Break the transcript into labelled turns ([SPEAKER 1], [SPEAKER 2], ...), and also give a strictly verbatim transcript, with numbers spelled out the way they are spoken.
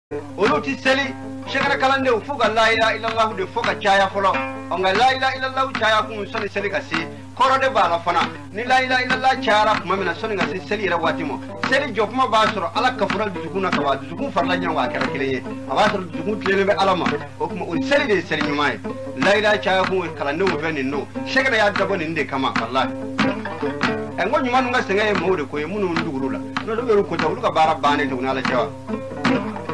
[SPEAKER 1] olu ti seli shekara kalande ufuga la ilaha illallah de foka chaya folo onga la ilaha illallah chaya kun soni seli kasi koro de bala fana ni la ilaha illallah chara kuma mina soni ngasi seli ra watimo seli jokuma basoro ala kafura dukuna ka wa dukun farla nyanga kara kileye abasoro dukun tlele be alama o kuma on seli de seli nyumai la ilaha chaya kun kalande wo beni no shekara ya dabo ni nde kama wallahi engo nyuma nunga senge mo de ko yemunu ndugurula no do be ko tawlu ka bara bane to na la chawa